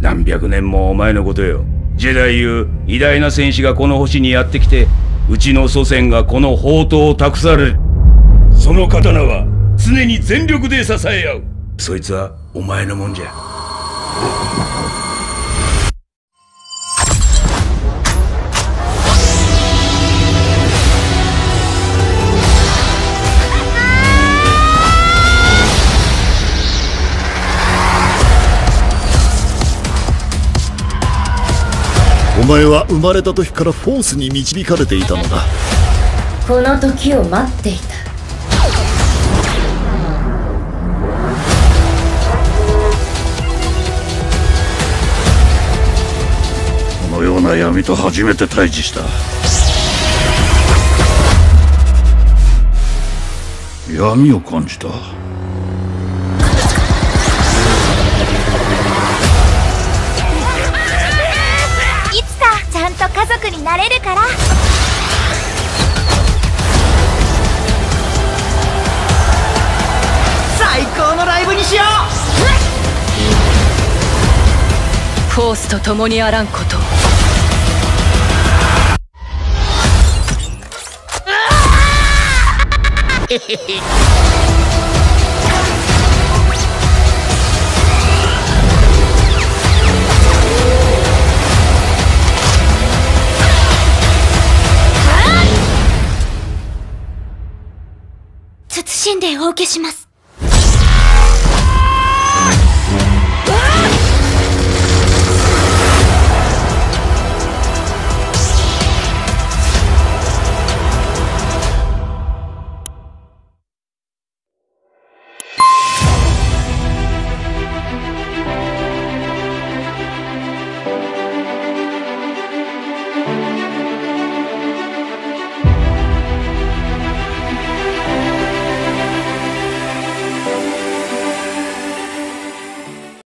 何百年も前のことよ。ジェダイいう偉大な戦士がこの星にやってきて、うちの祖先がこの宝刀を託される。その刀は常に全力で支え合う。そいつはお前のもんじゃ。 お前は生まれた時からフォースに導かれていたのだ。 この時を待っていた。 このような闇と初めて対峙した。闇を感じた。 ちゃんと家族になれるから。 最高のライブにしよう。フォースと共にあらんこと。 謹んでお受けします。